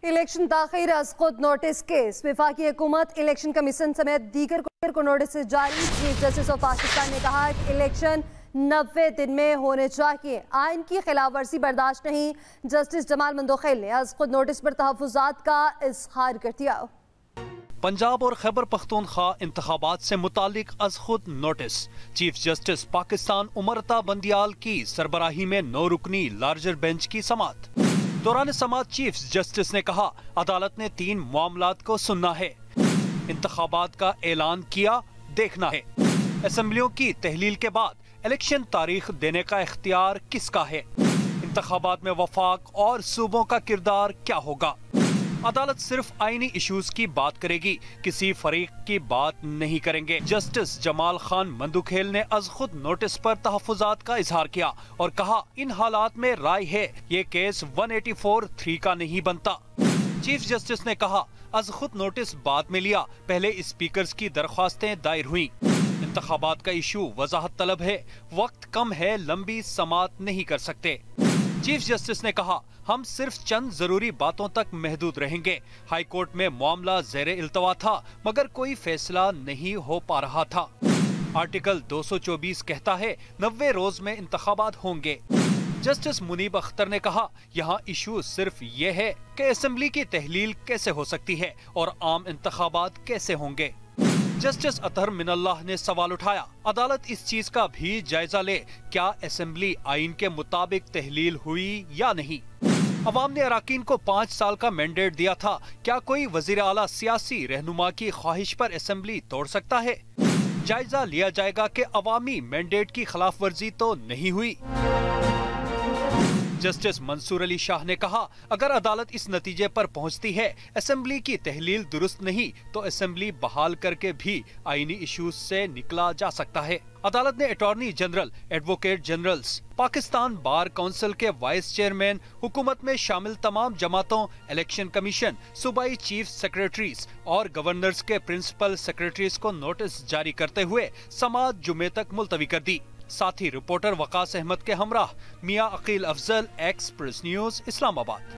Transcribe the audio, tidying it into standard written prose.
Election ताखीर अज खुद notice case. वफाकी हुकूमत इलेक्शन कमीशन समेत दीगर को नोटिस जारी। चीफ जस्टिस ऑफ पाकिस्तान ने कहा कि इलेक्शन 90 दिन में होने चाहिए, आइन की खिलाफ वर्जी बर्दाश्त नहीं। जस्टिस जमाल मंदोखेल ने अज खुद नोटिस पर तहफ़्फ़ुज़ात का इज़हार कर दिया। पंजाब और खैबर पख्तूनख्वा इंतखाबात से मुतालिक अज खुद notice. Chief justice Pakistan Umar Ata Bandial की सरबराही में 9 रुकनी लार्जर बेंच की समाअत। दौरान समाअत चीफ जस्टिस ने कहा, अदालत ने 3 मामलात को सुनना है, इंतखाबात का ऐलान किया, देखना है। असेंबलियों की तहलील के बाद इलेक्शन तारीख देने का इख्तियार किसका है? इंतखाबात में वफाक और सूबों का किरदार क्या होगा? अदालत सिर्फ आईनी इश्यूज की बात करेगी, किसी फरीक की बात नहीं करेंगे। जस्टिस जमाल खान मंदोखेल ने अज खुद नोटिस पर तहफ़्फ़ुज़ात का इजहार किया और कहा, इन हालात में राय है ये केस 184(3) का नहीं बनता। चीफ जस्टिस ने कहा, अज खुद नोटिस बाद में लिया, पहले स्पीकर्स की दरख्वास्तें दायर हुई। इंतखाबात का इशू वजाहत तलब है, वक्त कम है, लंबी समाअत नहीं कर सकते। चीफ जस्टिस ने कहा, हम सिर्फ चंद जरूरी बातों तक महदूद रहेंगे। हाई कोर्ट में मामला ज़ेरे इल्तवा था, मगर कोई फैसला नहीं हो पा रहा था। आर्टिकल 224 कहता है 90 रोज में इंतखाबात होंगे। जस्टिस मुनीब अख्तर ने कहा, यहाँ इशू सिर्फ ये है कि असेंबली की तहलील कैसे हो सकती है और आम इंतखाबात कैसे होंगे। जस्टिस अतहर मिनल्लाह ने सवाल उठाया, अदालत इस चीज का भी जायजा ले, क्या असेंबली आइन के मुताबिक तहलील हुई या नहीं? अवाम ने अराकीन को 5 साल का मैंडेट दिया था, क्या कोई वजीर आला सियासी रहनुमा की ख्वाहिश पर असेंबली तोड़ सकता है? जायजा लिया जाएगा कि अवामी मैंडेट की खिलाफ वर्जी तो नहीं हुई। जस्टिस मंसूर अली शाह ने कहा, अगर अदालत इस नतीजे पर पहुंचती है असेंबली की तहलील दुरुस्त नहीं, तो असेंबली बहाल करके भी आईनी इश्यूज से निकला जा सकता है। अदालत ने attorney general, advocate generals, Pakistan bar council के वाइस चेयरमैन, हुकूमत में शामिल तमाम जमातों, इलेक्शन कमीशन, सूबाई चीफ सेक्रेटरीज और गवर्नर्स के प्रिंसिपल सेक्रेटरीज को नोटिस जारी करते हुए समाअत जुमे तक मुलतवी कर दी। साथ ही रिपोर्टर वकास अहमद के हमराह मियां अकील अफजल, एक्सप्रेस न्यूज, इस्लामाबाद।